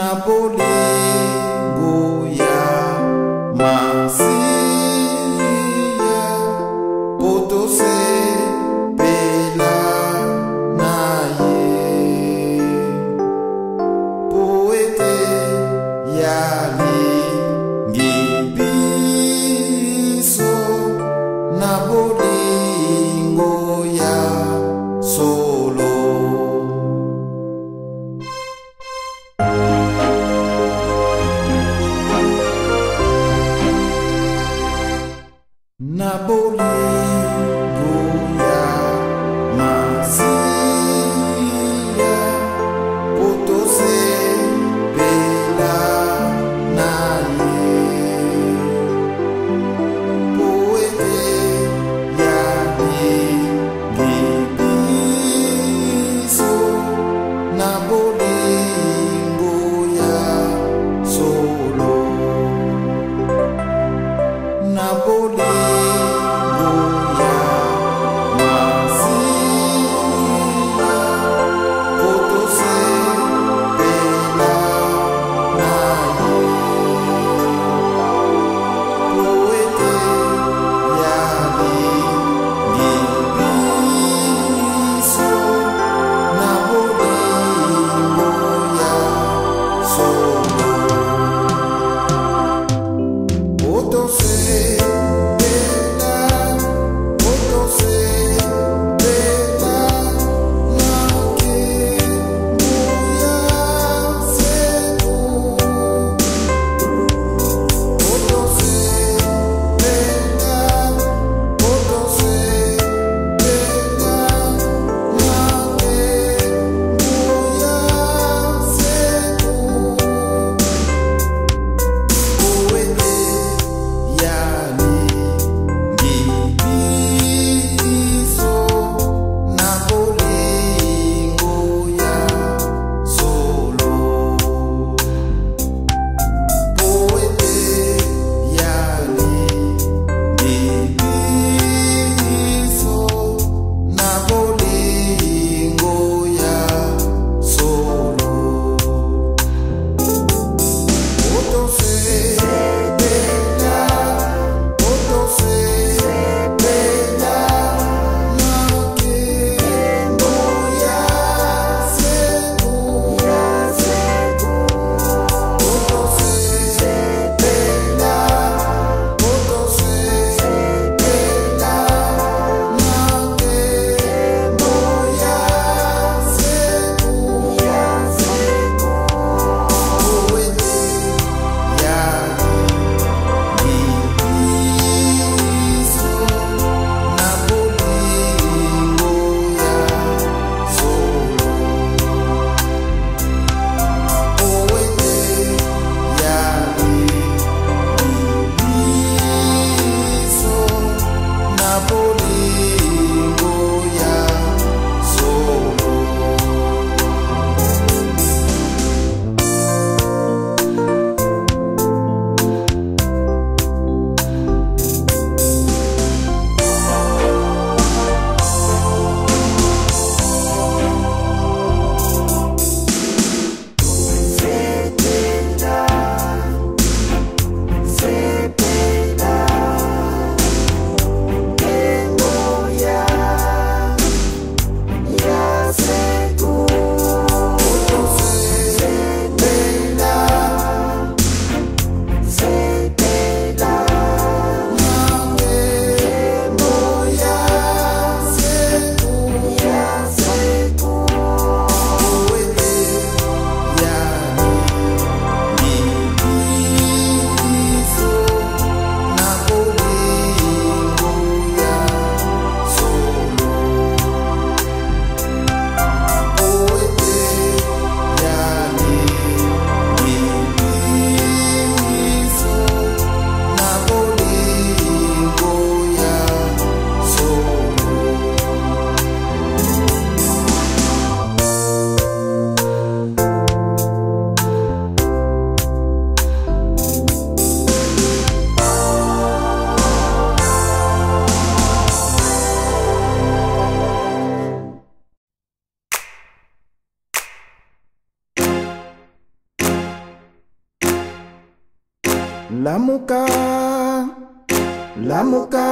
bolingo ya Masia poto sepela naye poete yali ngibiso na bolingo ya solo. Lamuka, lamuka,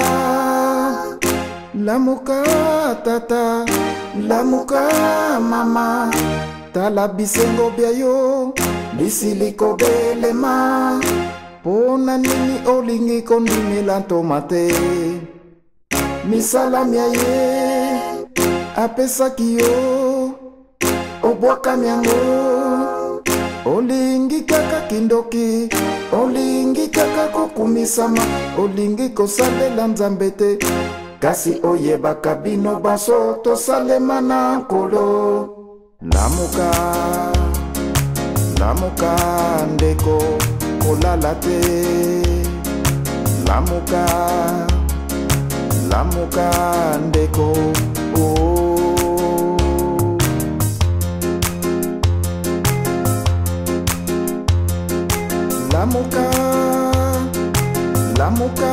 lamuka tata, lamuka mama. Tala bisengo biayo, bisiliko belema. Pona nini olingi kondimila tomate. Misala miaye, apesaki yo, obwaka miango. Olingi kaka kindoki, olingi kaka kokumisama, olingi kosalela nzambete. Kasi oyebaka bino baso tosalema na nkolo. Lamuka, lamuka ndeko kolala te. Lamuka, lamuka ndeko oh. Lamuka, lamuka,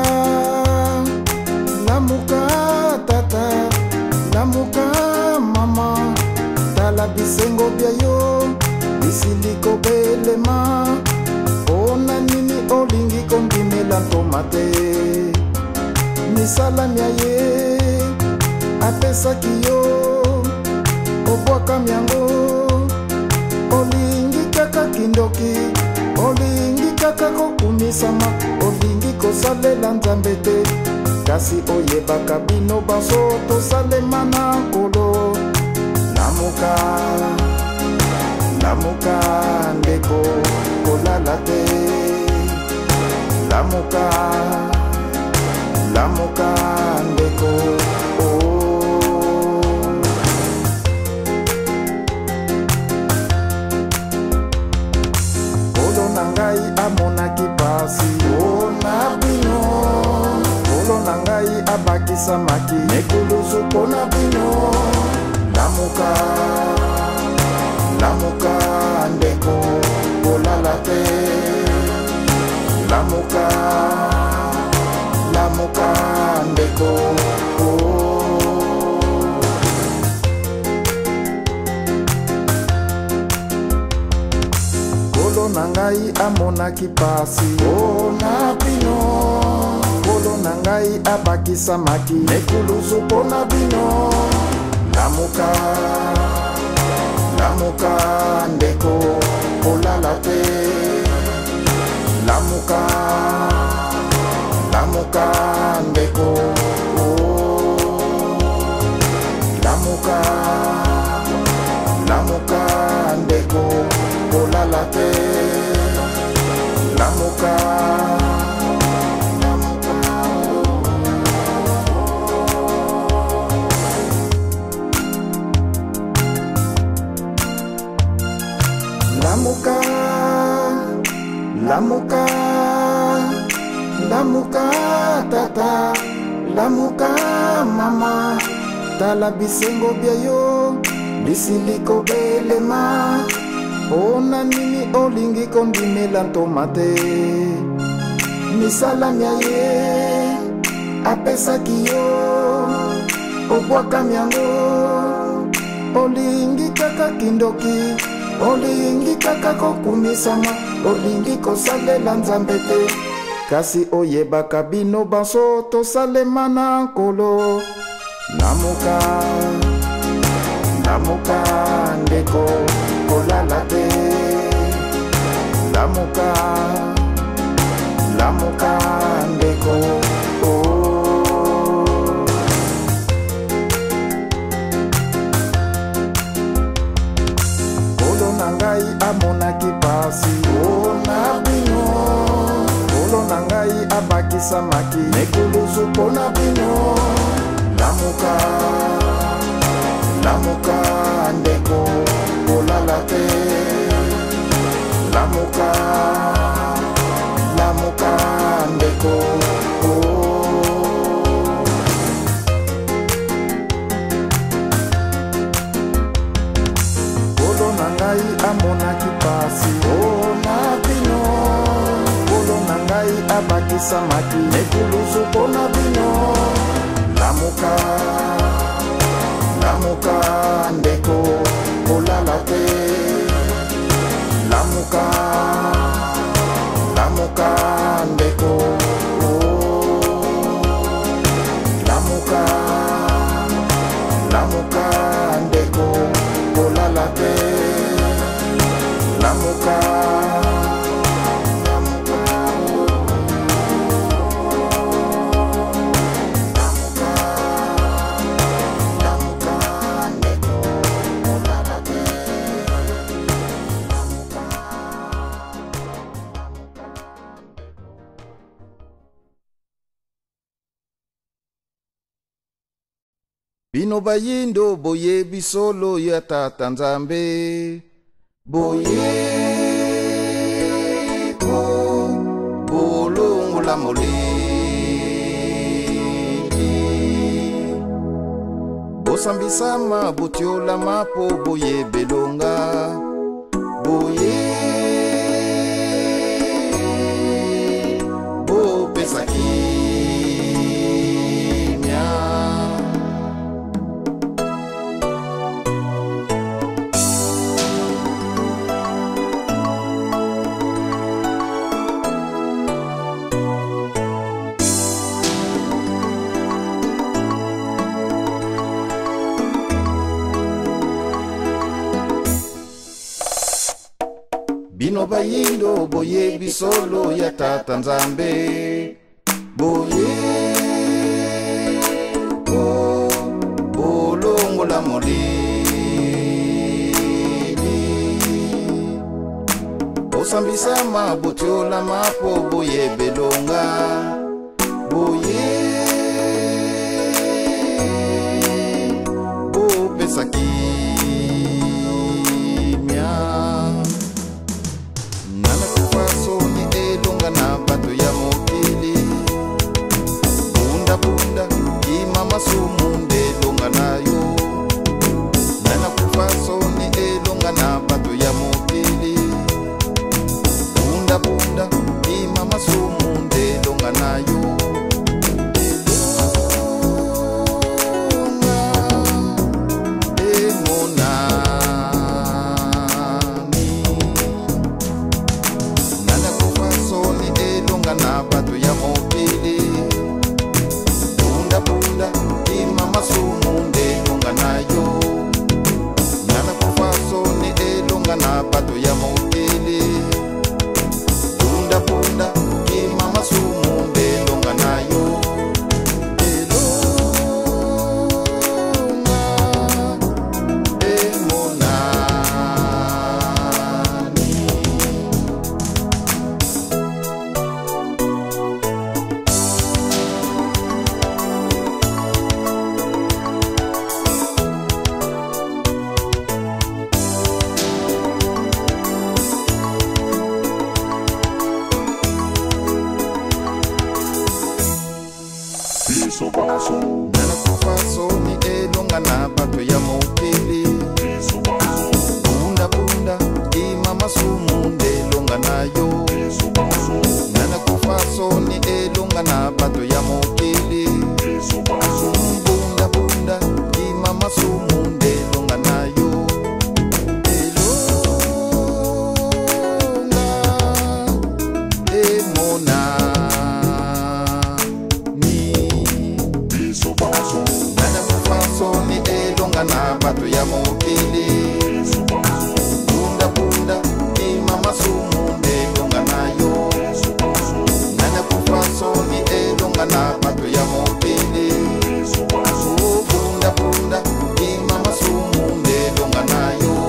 lamuka tata, lamuka mama. Tala bisengo biayo, bisiliko belema. Pona nini olingi kondimela tomate. Misala miaye, apesaki yo, obwaka miango. Olingi kaka kindoki, olingi kaka kokumisama, olingi kosalela nzambete. Kasi oyebaka bino baso tosalema na nkolo. Lamuka, lamuka ndeko kolala te. Lamuka, lamuka ndeko oh. Kolo nangai amonaki pasi pona bino. Kolo nangai abakisamaki nekulusu pona bino. Lamuka, lamuka ndeko kolala te. Lamuka, lamuka ndeko oh. Kolo nangai amonaki pasi pona bino. Kolo nangai abakisamaki nekulusu pona bino. Lamuka, lamuka ndeko kolala te. Lamuka, lamuka ndeko oh. Lamuka, lamuka ndeko kolala te. Lamuka, lamuka, lamuka, lamuka tata, lamuka mama. Tala bisengo biayo, bisiliko belema. Pona nini olingi kondimela tomate. Misala miaye, apesaki yo, obwaka miango. Olingi kaka kindoki, olingi kaka kokumisama, olingi kosalela nzambete. Kasi oyebaka bino baso tosalema na nkolo. Lamuka, lamuka ndeko kolala te. Lamuka, lamuka ndeko oh. Kolo nangai amonaki pasi pona bino. Kolo nangai abakisamaki nekulusu pona bino. Lamuka, lamuka ndeko kolala te. Lamuka, lamuka ndeko oh. Kolo nangai amonaki pasi pona bino. Kolo nangai abakisamaki nekulusu pona bino. Lamuka, lamuka ndeko kolala te. Lamuka, lamuka Bino bayindo boye bisolo ya Tata Nzambe. Boye ko bolongo la molili. Bosambisama butiola mapo boye belonga. Boye bo pesaki. Bino bayindo boye bisolo ya Tata Nzambe. Boye ko bolongo la molili. Osambisama butiola mapo boye belonga. Boye bo pesaki. Na bato ya mokili bunda bunda imama sumunde longa nayo nana kufaso ni elonga na bato ya mokili bunda bunda imama sumunde longa nayo na bato ya mokili bunda bunda imama sumunde longa nayo nana kufaso ni elonga na bato ya mokili bunda bunda imama sumunde longa nayo nana kufaso ni elonga na bato ya mokili bunda bunda imama sumunde longa nayo nana kufaso ni elonga na bato ya mokili bunda bunda imama sumunde longa nayo na bato ya mokili bunda bunda imama sumunde longa nayo nana kufaso ni elonga na bato ya mokili bunda bunda imama sumunde longa nayo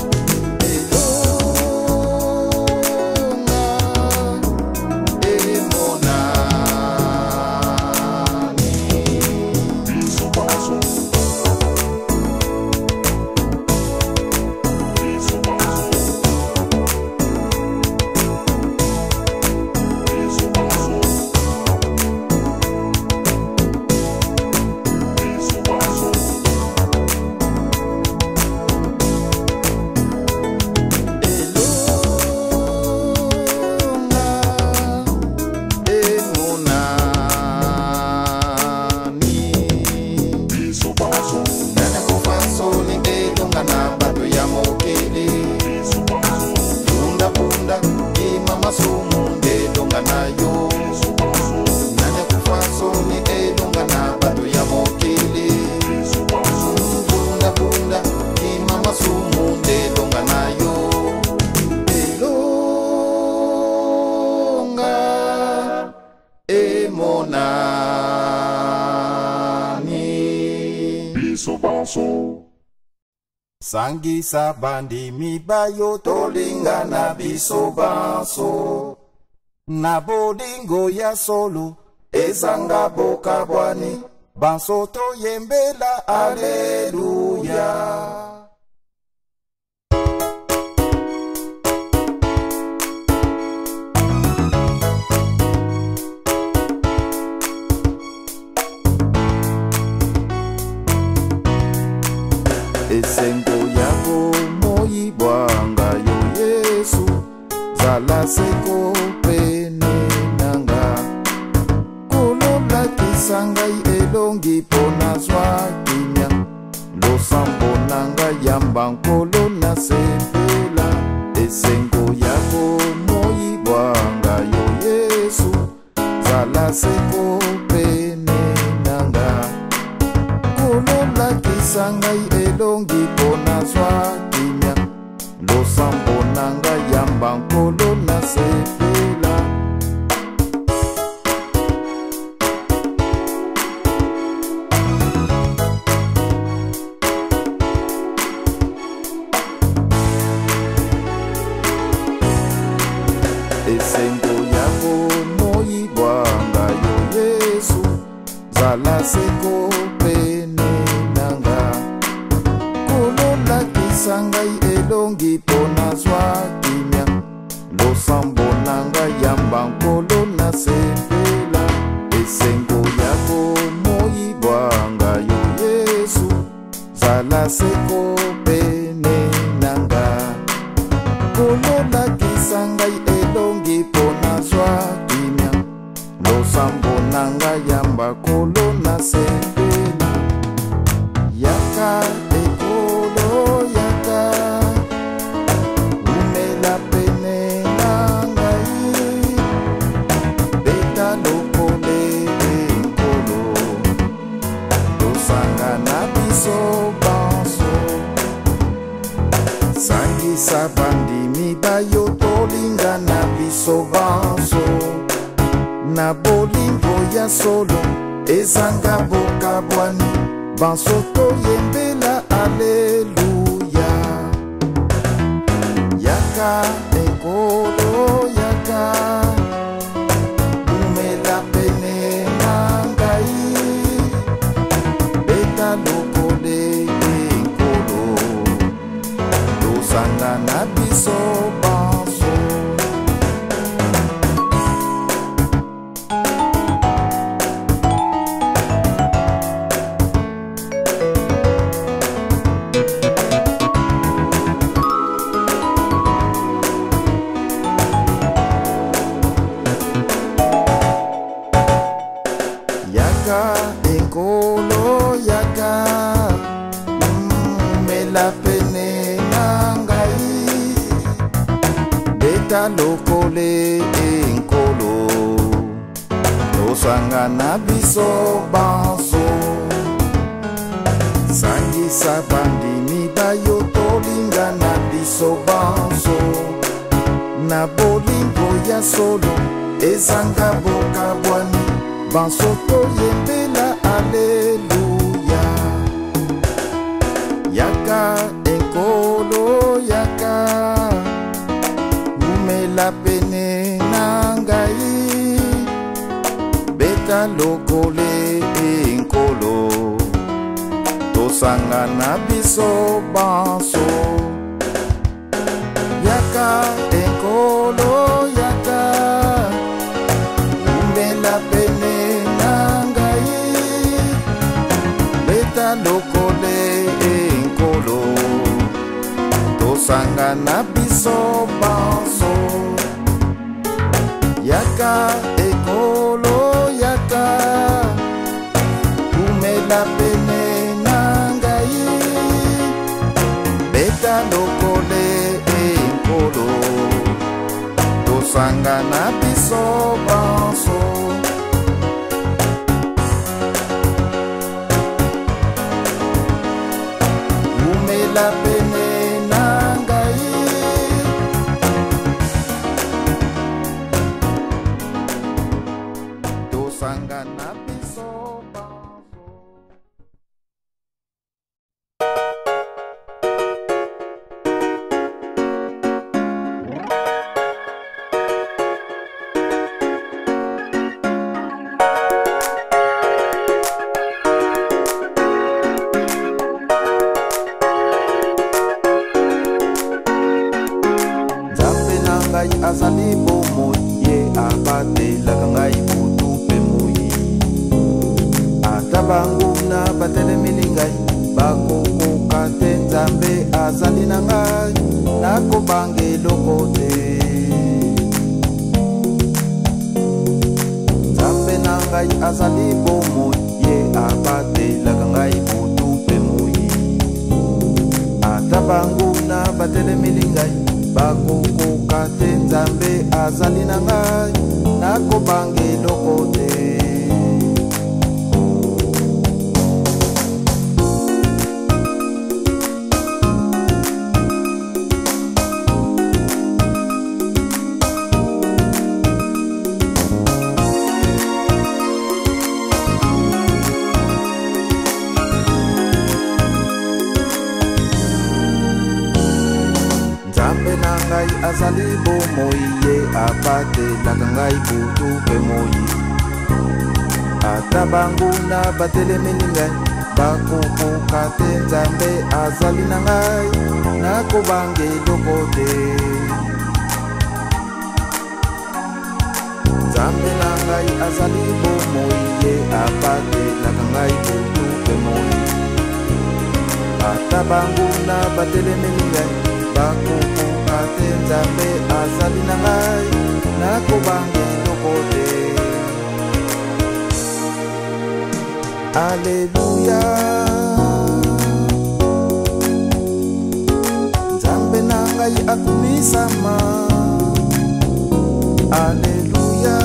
Sangisa bandi mibayo tolinga na biso banso na bolingo ya solo ezanga boka bwani bansoto yembela aleluya. Esengo yako moyibwanga yo Yesu, zala seko pene nanga, kolola kisangai elongi pona zwa kimia, losambo nanga yamba nkolo na sepela. Esengo yako moyibwanga yo Yesu, zala seko pene nanga, kolola kisangai elongi pona zwa kimia, losambo nanga yamba nkolo na sepela. Esengo yako moyibwanga yo Yesu, zala seko pene nanga, kolola kisangai elongi pona zwa kimia, losambo nanga yamba nkolo na sepela. Esengo yako moyibwanga yo Yesu, zala seko pene nanga, kolola kisangai elongi pona zwa kimia, losambo nanga yamba kolo na sepela. Yaka ekolo yaka, umela pene nangai, beta lokole enkolo, tosanga na biso banso. Sangisa bandi mibayo tolinga na biso banso, na bolingo ya solo ezanga bokabwani, banso toyembela aleluya. Yaka ekolo yaka, umela pene nangai, beta lokole enkolo, tosanga na biso banso. Yaka ekolo yaka, umela pene nangai, beta lokole enkolo, tosanga na biso banso. Sangisa bandi mibayo tolinga na biso banso, na bolingo ya solo ezanga bokabwani, banso toyembela aleluya. Yaka ekolo yaka, umela pene nangai, beta lokole enkolo, tosanga na biso banso. Yaka ekolo yaka, umela pene nangai, beta lokole enkolo, tosanga na biso banso. Yaka ekolo yaka, umela pene nangai, beta lokole enkolo, tosanga na biso banso. Umela pene nangai, tosanga na biso banso. ngai azali bomoi ye abatelaka ngai butu mpe moi. Ata banguna batelemeli ngai bakokoka te Nzambe azali na ngai nakobanga eloko te. Nzambe na ngai azali bomoi ye abatelaka ngai butu mpe moi. Ata banguna batelemeli ngai bakokoka te Nzambe azali na ngai nakobanga eloko te. Nzambe na ngai azali bomoi ye abatelaka ngai butu mpe moi. Ata banguna batelemeli ngai bakokoka te Nzambe azali na ngai nakobanga eloko te. Nzambe na ngai azali bomoi ye abatelaka ngai butu mpe moi. Ata banguna batelemeli ngai bakokoka te Nzambe azali na ngai nakobanga eloko te. Alleluya, Nzambe na ngai akumisama. Alleluya,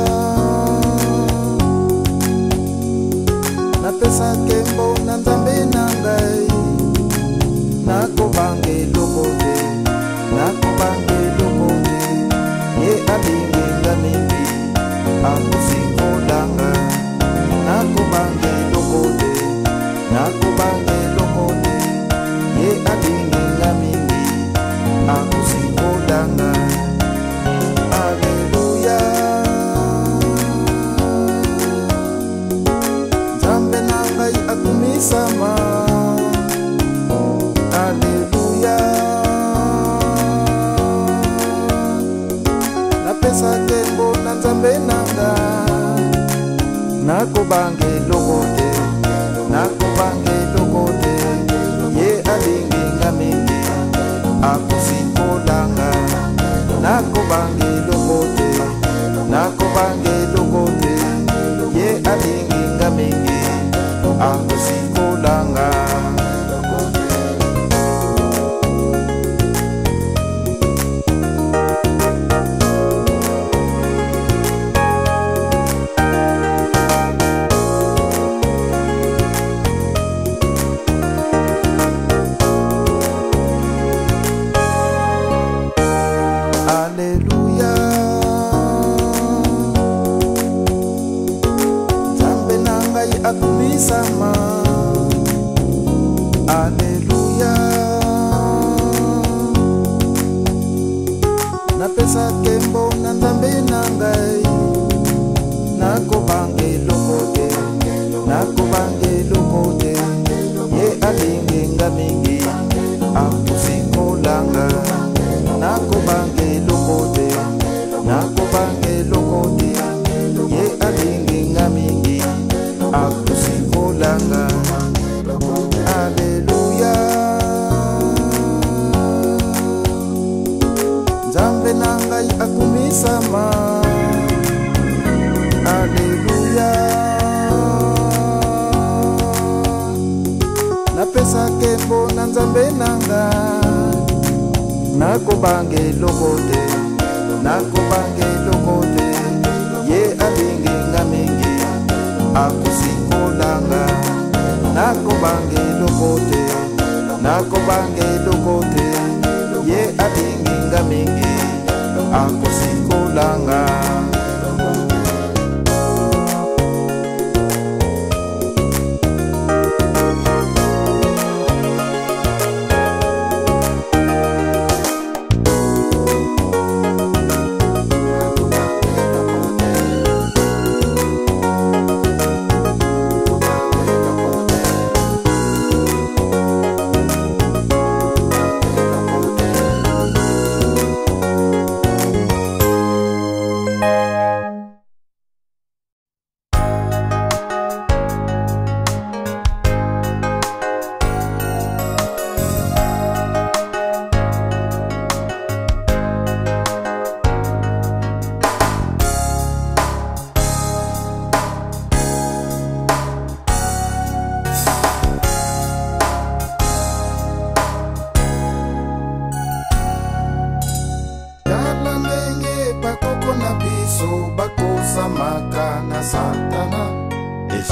napesa nkembo na Nzambe na ngai nakobanga eloko te, nakobanga eloko te. Ye alinginga mingi akosinkolanga nakobanga eloko te, nakobanga eloko te. Ye alinginga mingi akosinkolanga. Alleluya, Nzambe na ngai akumisama. Alleluya, napesa nkembo na Nzambe na ngai nakobanga eloko te, nakobanga eloko te. Ye alinginga mingi akosinkolanga nakobanga eloko te, nakobanga eloko te. Ye alinginga mingi akosinkolanga. Alleluya, Nzambe na ngai akumisama. Alleluya, napesa nkembo na Nzambe na ngai nakobanga eloko te, nakobanga eloko te. Ye alinginga mingi akosinkolanga nakobanga eloko te, nakobanga eloko te. Ye alinginga mingi akosinkolanga. Alleluya, Nzambe na ngai akumisama. Alleluya, napesa nkembo na Nzambe na ngai nakobanga eloko te, nakobanga eloko te. Ye alinginga mingi akosinkolanga nakobanga eloko te, nakobanga eloko te. Ye alinginga mingi akosinkolanga.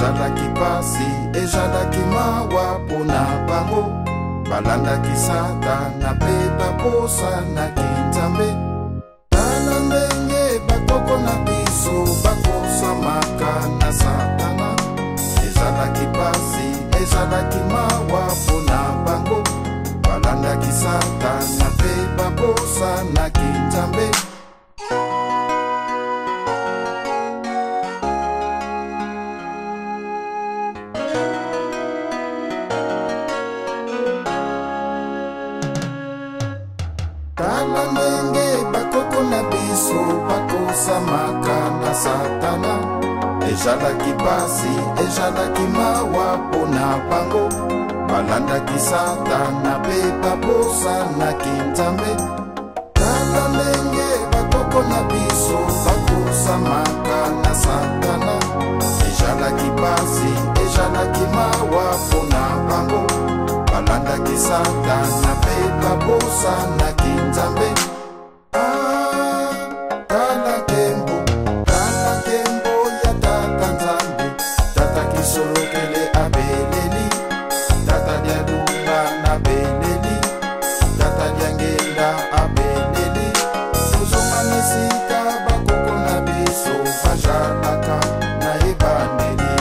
ezalaki pasi ezalaki mawa mpona bango balandaki Satana mpe babosanaki Nzambe. Tala ndenge bakoko na biso bakosamaka na Satana, ezalaki pasi ezalaki mawa mpona bango balandaki Satana mpe babosanaki Nzambe. Tala ndenge bakoko na biso bakosamaka na Satana, ezalaki pasi ezalaki mawa mpona bango balandaki Satana mpe babosanaki Nzambe. Tala ndenge bakoko na biso bakosamaka na Satana, ezalaki pasi ezalaki mawa mpona bango balandaki Satana mpe babosanaki Nzambe. Tala nkembo ya Tata Nzambe, Tata Kisolokele abeleli, Tata Dialunga na beleli, Tata Diangenda abeleli. Tozomanisika bakoko na biso bajalaka na ebandeli.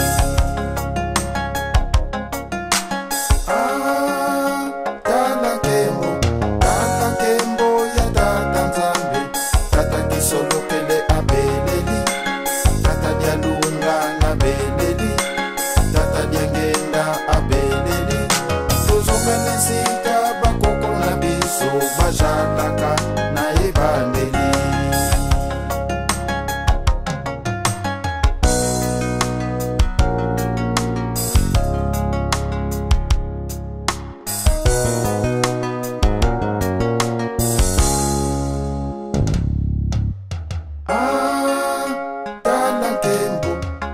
Tala nkembo ya Tata Nzambe, Tata Kisolokele abeleli, Tata Dialunga na beleli, Tata Diangenda abeleli. Tozomenesika bakoko na biso bajalaka na ebandeli. Tala nkembo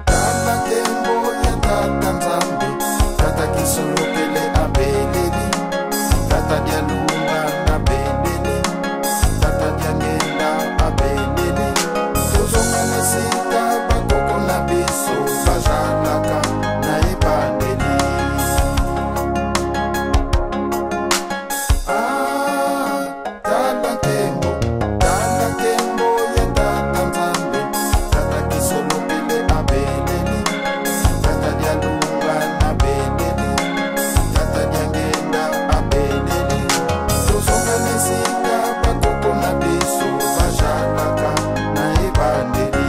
ya Tata Nzambe, Tata Kisolokele abeleli, Tata Dialunga na beleli, Tata Diangenda abeleli. Tozomanisika bakoko na biso bajalaka na ebandeli. Tala nkembo ya Tata Nzambe, Tata Kisolokele abeleli, Tata Dialunga na beleli, Tata Diangenda abeleli. Tozomanisika bakoko na biso bajalaka na ebandeli.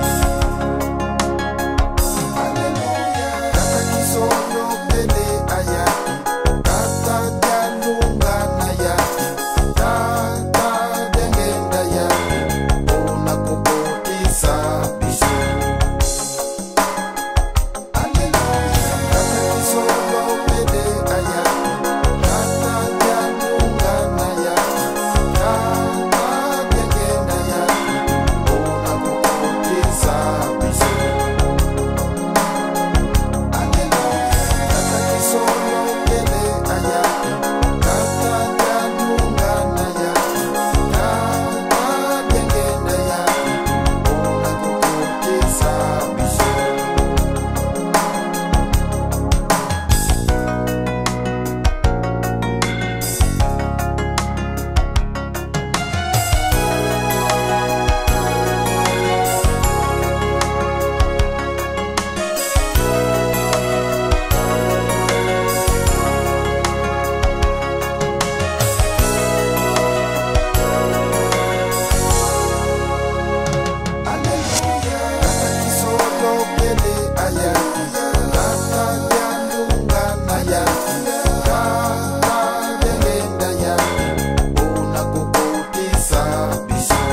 Alleluia. Tata Kisolokele ayaki, Tata Dialunga na yaki, Tata Diangenda yaki, mpona kokotisa biso. Alleluia. Tata Kisolokele ayaki, Tata Dialunga na yaki, Tata Diangenda yaki, mpona kokotisa biso. Alleluia. Tata Kisolokele ayaki, Tata Dialunga na yaki, Tata Diangenda yaki, mpona kokotisa biso. Alleluia. Tata Kisolokele ayaki, Tata Dialunga na yaki, Tata Diangenda yaki, mpona kokotisa biso.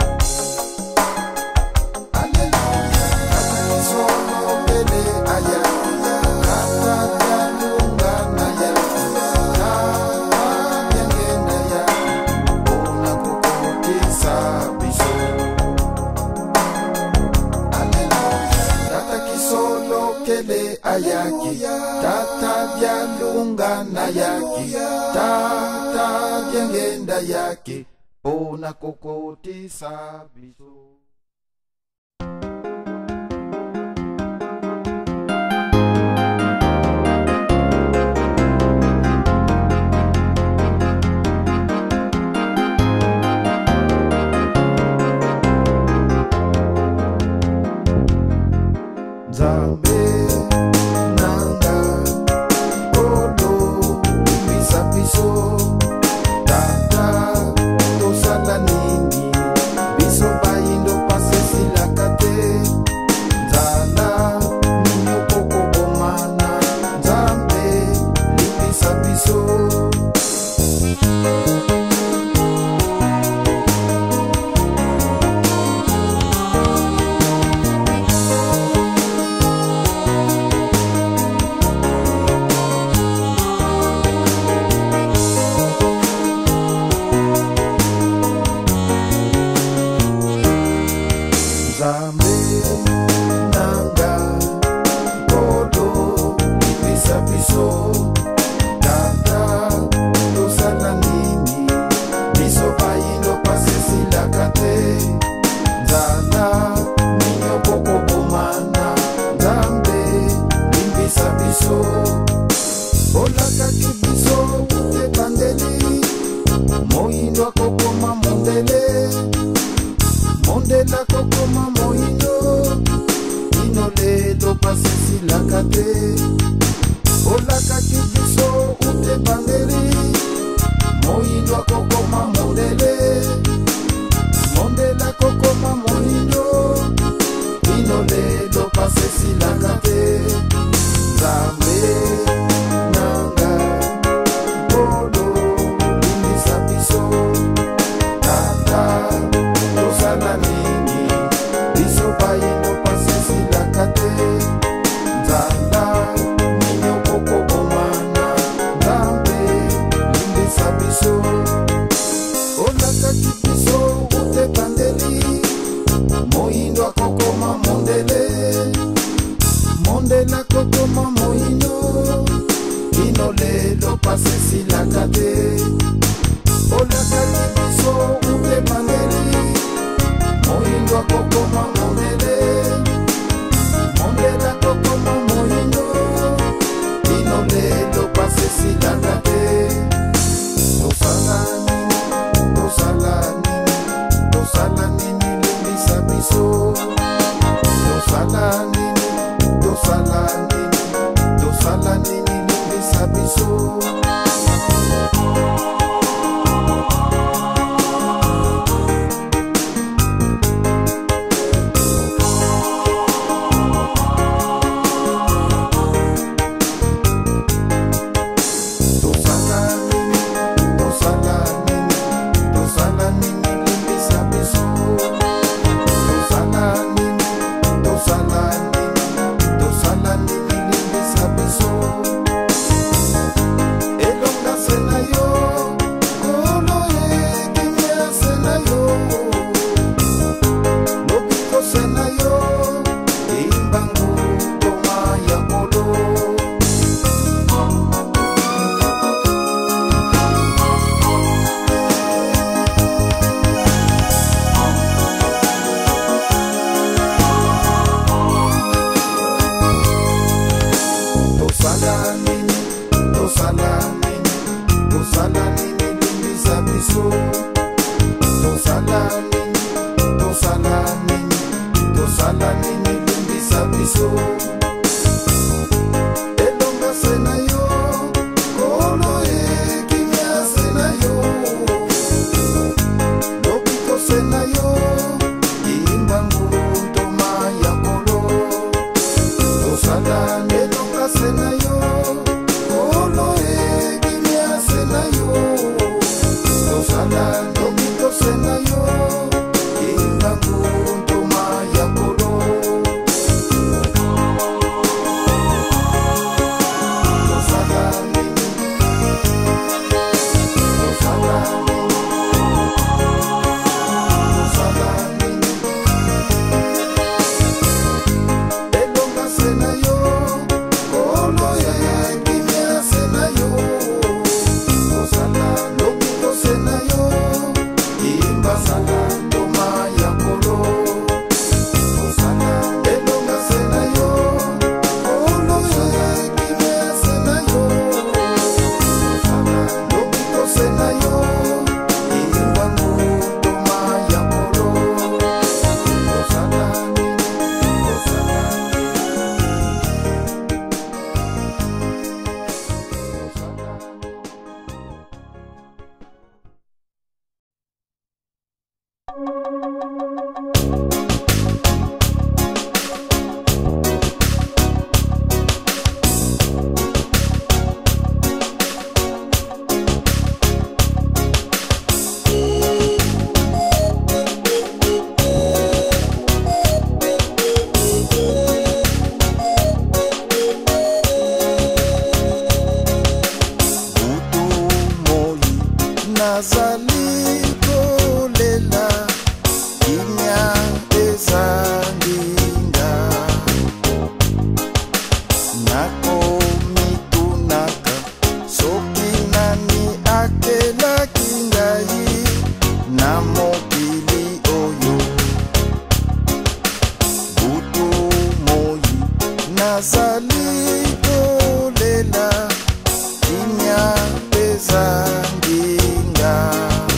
Alleluia. Tata Kisolokele ayaki, Tata Dialunga na yaki, Tata Diangenda yaki, mpona kokotisa biso. Alleluia. Tata Kisolokele ayaki, Tata Dialunga na yaki, Tata Diangenda yaki, mpona kokotisa biso. moindwa kokoma mondele, mondela kokoma moindo, inole to pasisi lakate, olaka kibiso ute bangeri, moindwa kokoma mondele, mondela kokoma moindo, inole to pasisi lakate, zambe nanga bolo limbisa biso tata tosala nini biso bayino pasisi lakate nzanda ninyo kokobomana nzambe limbisa biso olakaki biso ute bandeli moindo akokoma mondele mondela kokoma moindo inolelo pasisi lakate olakaki biso ute bandeli moindo akokoma mondele mondela kokoma moindo inolelo pasisi lakate tosala nini tosala nini tosala nini limbisa biso tosala nini tosala nini tosala nini limbisa biso Saliko lela inya bezanginga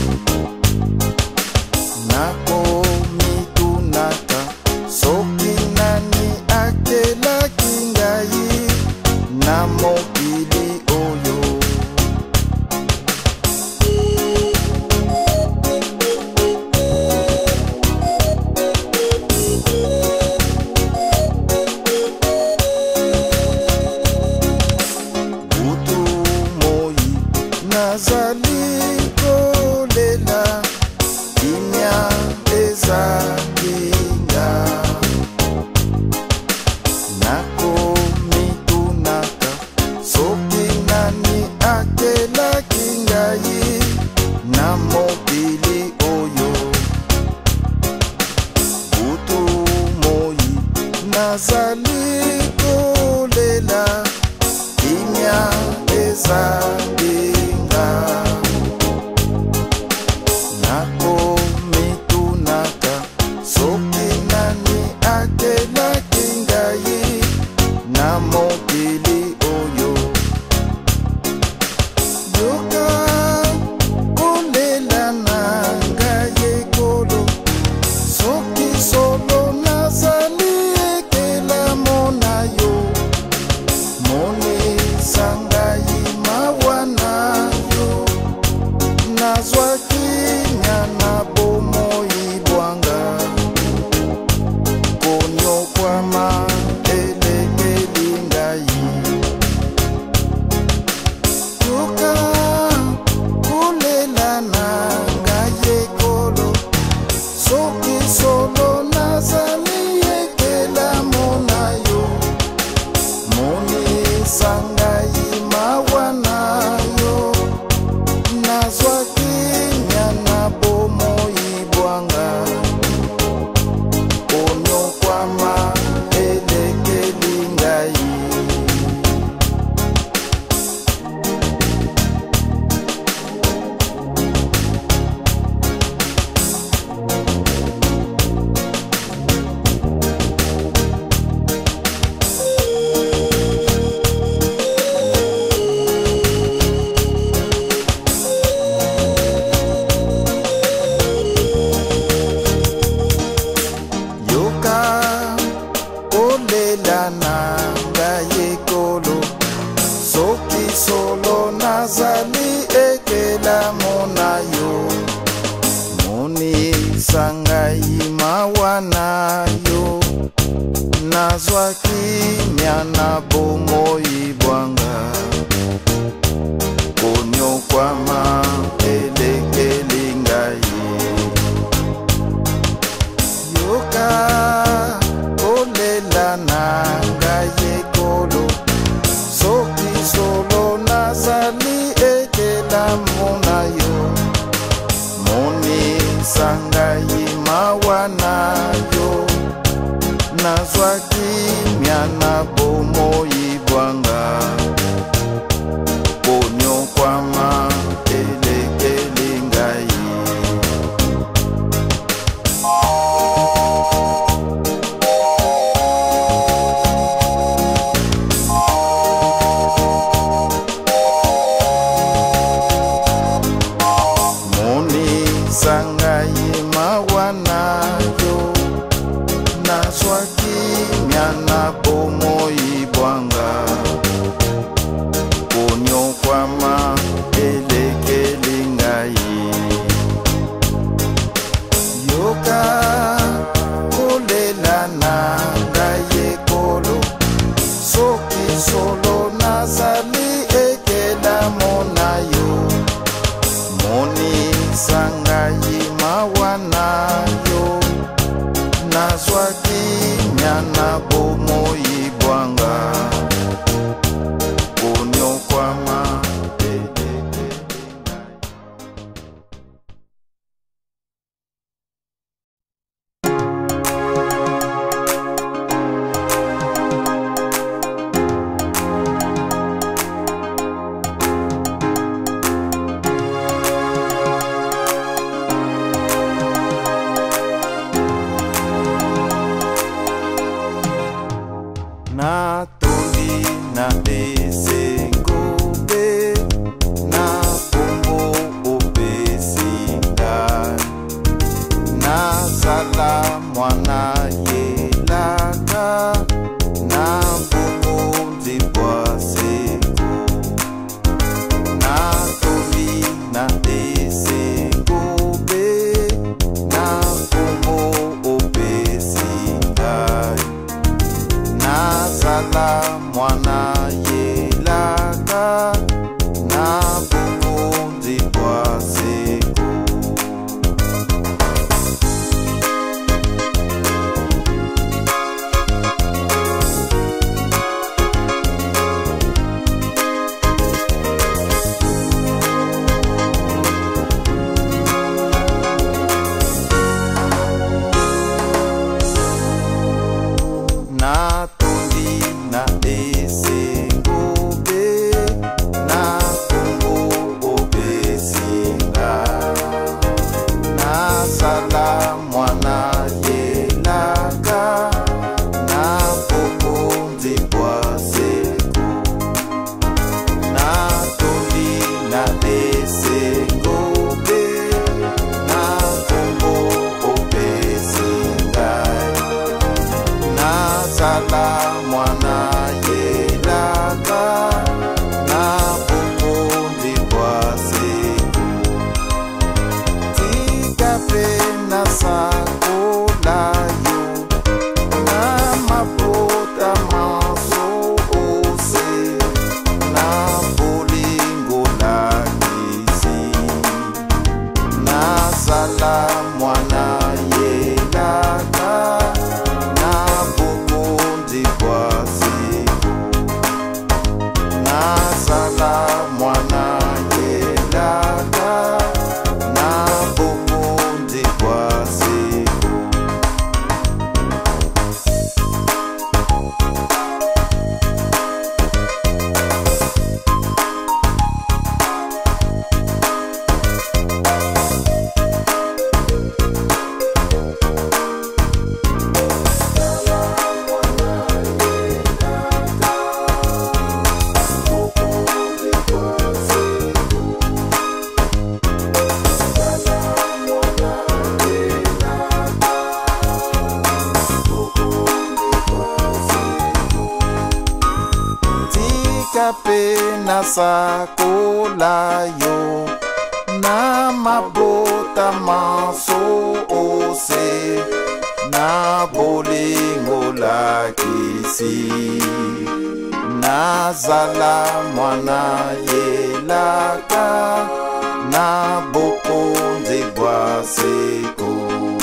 nazali kolela kimia ezakinga nakomitunaka soki nani akelaki ngai na mokili oyo butu moi nazali kolela kimia ezakinga nakomitunaka soki nani akelaki ngai na mokili oyo yoka kolela na ngai ekolo soki solo nazali ekelamo na yo monisa ngai mawa na yo nazwaki nyana bomoi bwanga konyokwama elekeli ngai yoka kolela na ngai ekolo soki solo nazali ekelamo na yo monisa ngai mawa na yo nazwaki nyana bomoi bwanga konyokwama elekeli ngai yoka kolela na ngai ekolo soki solo nazali ekelamo na yo monisa ngai mawa na yo nazwaki nyana bomoi bwanga konyokwama elekeli ngai yoka kolela na ngai ekolo soki solo nazali ekelamo na yo monisa ngai mawa na yo nazwaki nyana bomoi bwanga konyokwama elekeli ngai monisa ngai mawa na yo nazwaki nyana bomoi bwanga konyokwama elekeli ngai yoka kolela na ngai ekolo soki solo nazali ekelamo na yo monisa ngai mawa na yo nazwaki nyana bomoi bwanga konyokwama elekeli ngai natoli na esengobe na kombo opesi ngai nazala mwana yelaka na bokonzi bwa seko natoli na esengobe na kombo opesi ngai nazala mwana yelaka na bokonzi bwa pe na sakola yo na mabota maso ose na bolingo la kisi na zala mwana yelaka na bokonzi bwa seko.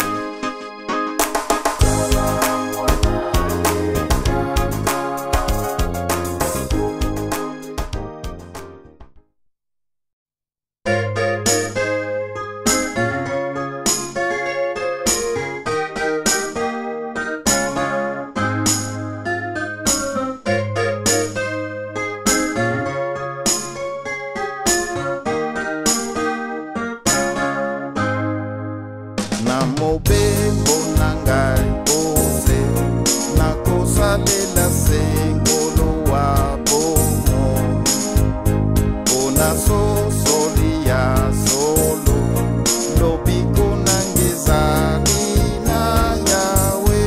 Na mobembo na ngai pose na kosalela sengolo wa bomo mpona sosoli ya solo lobiko nange ezali na Yawe.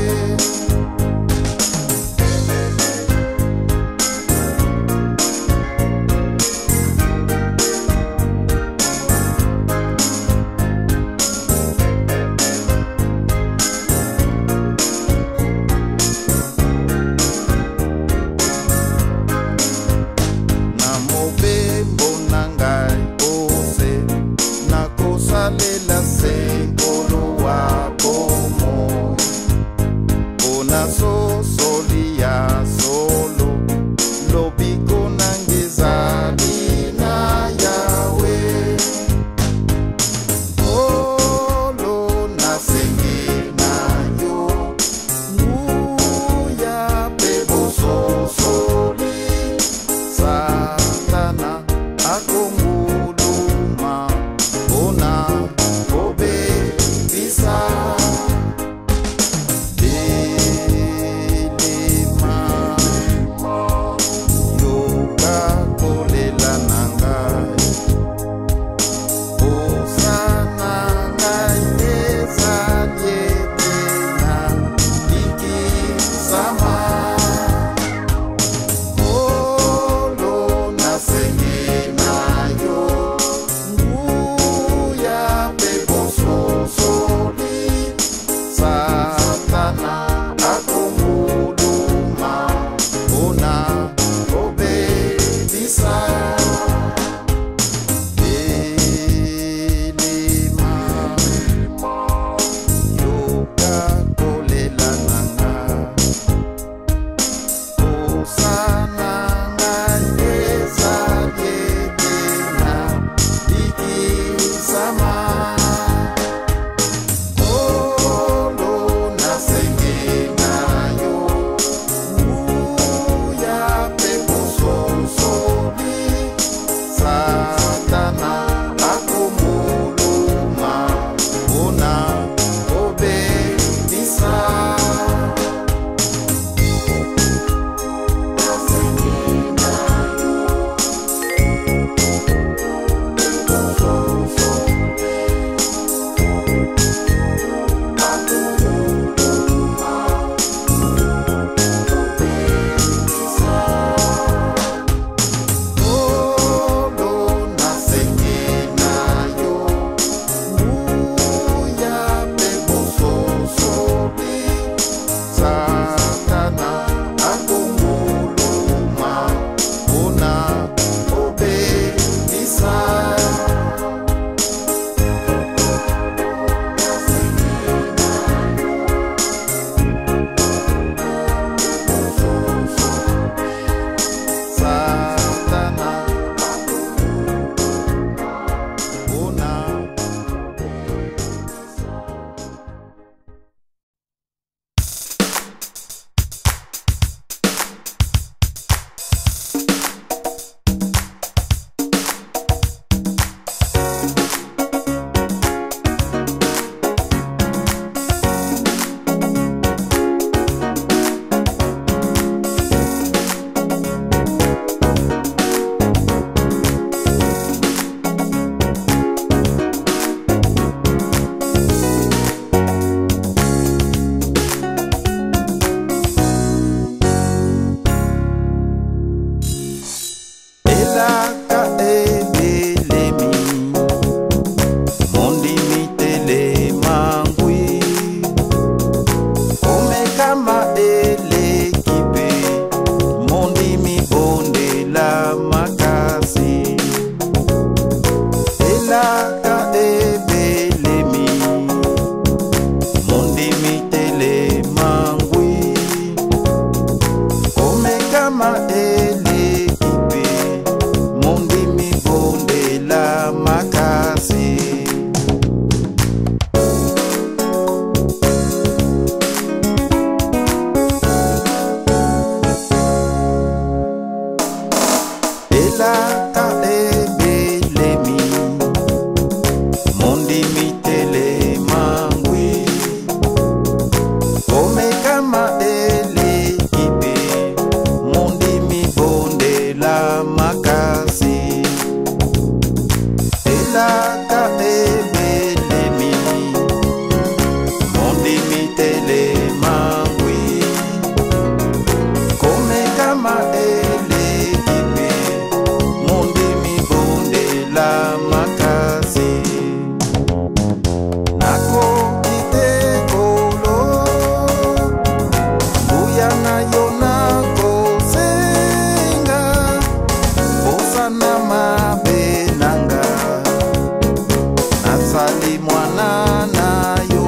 nazali mwana na yo,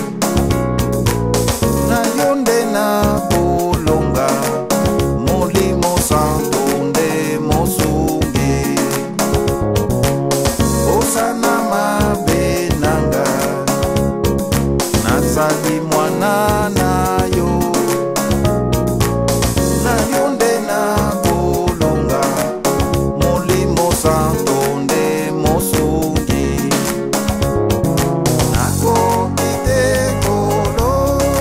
na yo nde na kolonga molimo santo nde mosungi. Osana mabe nanga nazali mwana na yo, na yo nde na kolonga molimo santo nde mosungi. Nakoki te kolo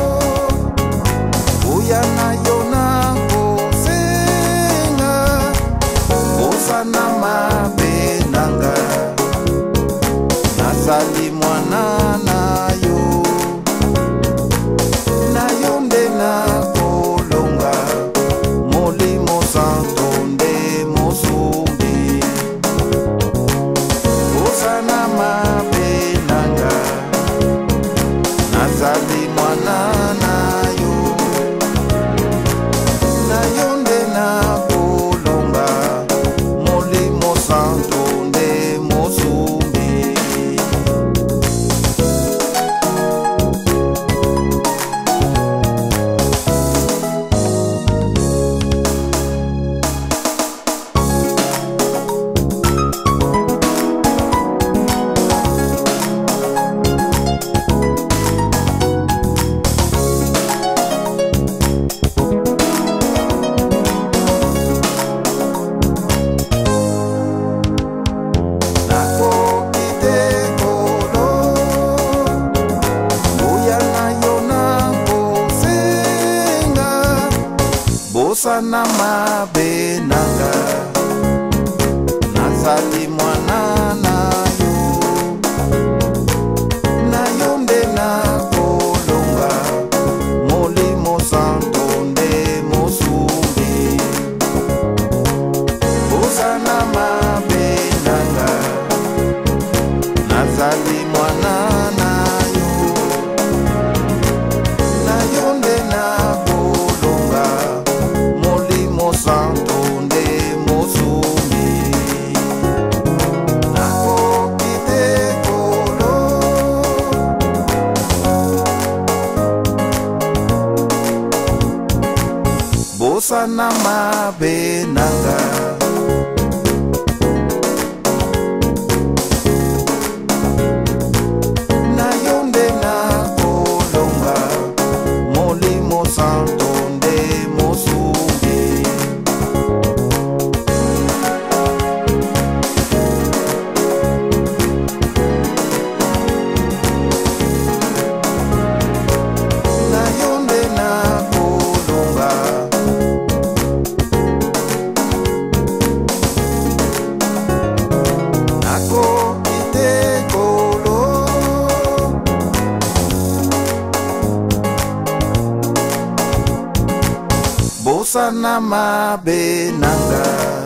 uya na yo nakosenga, osana mabe nanga nazali mwana na yo, na yo nde na kolonga molimo santo nde mosungi. Osana mabe nanga nazali mwana na yo, na yo nde na kolonga molimo santo nde mosungi. Nakoki te kolo uya na yo nakosenga, bosana mabe nanga nazali mwana na yo, na yo nde na kolonga molimo santo nde mosungi. Bosana mabe nanga nazali mwana na yo, na yo nde na kolonga molimo santo nde mosungi. Nakoki te kolo bosana mabe nanga na yo nde na kolonga molimo santo nde mosungi. Na yo nde na kolonga nakoki te kolo bosana mabe nanga.